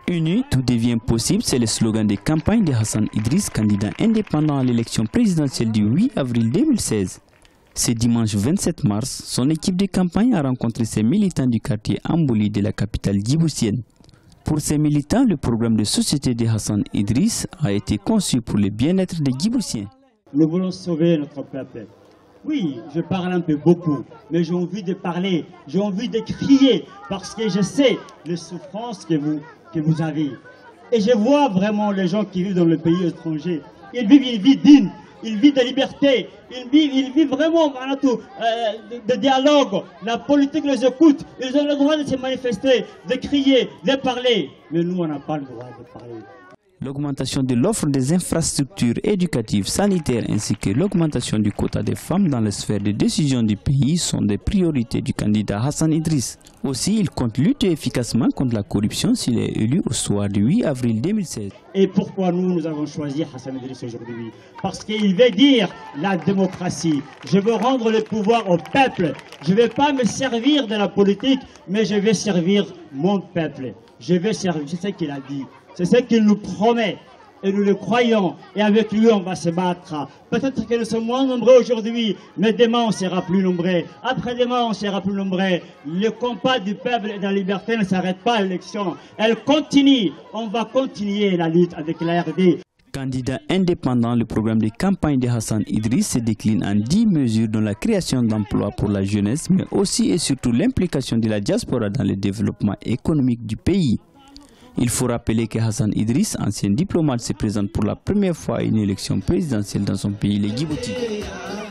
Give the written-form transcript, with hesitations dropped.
Unis, tout devient possible, c'est le slogan des campagnes de Hassan Idriss, candidat indépendant à l'élection présidentielle du 8 avril 2016. Ce dimanche 27 mars, son équipe de campagne a rencontré ses militants du quartier Ambouli de la capitale djiboutienne. Pour ces militants, le programme de société de Hassan Idriss a été conçu pour le bien-être des Djiboutiens. Nous voulons sauver notre peuple. Oui, je parle un peu beaucoup, mais j'ai envie de parler, j'ai envie de crier, parce que je sais les souffrances que vous avez. Et je vois vraiment les gens qui vivent dans le pays étranger. Ils vivent une vie digne, ils vivent de liberté, ils vivent vraiment de dialogue. La politique les écoute, ils ont le droit de se manifester, de crier, de parler. Mais nous, on n'a pas le droit de parler. L'augmentation de l'offre des infrastructures éducatives, sanitaires ainsi que l'augmentation du quota des femmes dans les sphères de décision du pays sont des priorités du candidat Hassan Idriss. Aussi, il compte lutter efficacement contre la corruption s'il est élu au soir du 8 avril 2016. Et pourquoi nous avons choisi Hassan Idriss aujourd'hui? Parce qu'il veut dire la démocratie. Je veux rendre le pouvoir au peuple. Je ne vais pas me servir de la politique, mais je vais servir mon peuple. Je vais servir, c'est ce qu'il a dit. C'est ce qu'il nous promet et nous le croyons et avec lui on va se battre. Peut-être que nous sommes moins nombreux aujourd'hui, mais demain on sera plus nombreux. Après-demain on sera plus nombreux. Le combat du peuple et de la liberté ne s'arrête pas à l'élection. Elle continue. On va continuer la lutte avec la RD. Candidat indépendant, le programme de campagne de Hassan Idriss se décline en 10 mesures dont la création d'emplois pour la jeunesse, mais aussi et surtout l'implication de la diaspora dans le développement économique du pays. Il faut rappeler que Hassan Idriss, ancien diplomate, se présente pour la première fois à une élection présidentielle dans son pays, le Djibouti.